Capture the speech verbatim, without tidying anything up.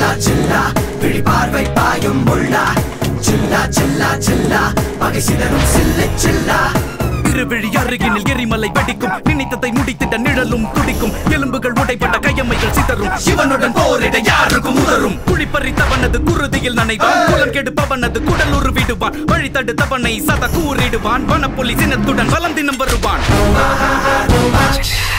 சில்லா சில்லா விழி பார்வை பாயும் முள்ளா சில்லா சில்லா சில்லா பகை சிதறும் சில்லு சில்லா திருவிழி அருகினில் எரிமலை வெடிக்கும் நினைத்ததை முடித்திட்ட நிழலும் துடிக்கும் எலும்புகள் உடைப்பட்ட கையம்மைகள் சிதறும் சிவனுடன் போரிட யாருக்கும் உதரும் குழிப்பறித்தவனது குருதியில் நனைவான் குலம் கெடுப்பவனது குடல் உருவிடுவான் வழி தடுத்தவனை சத கூறிடுவான் வனப்புலி சினத்துடன் வலம் தினம் வருவான்